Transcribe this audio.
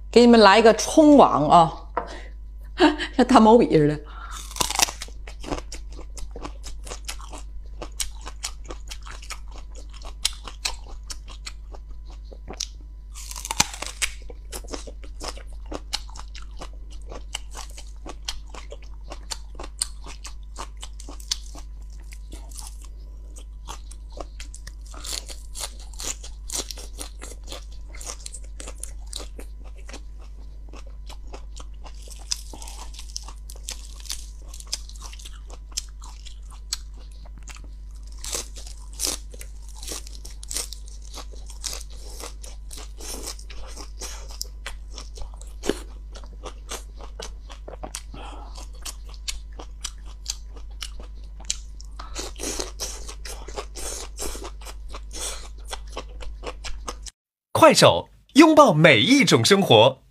给你们来一个葱网啊，像大毛笔似的。 快手，拥抱每一种生活。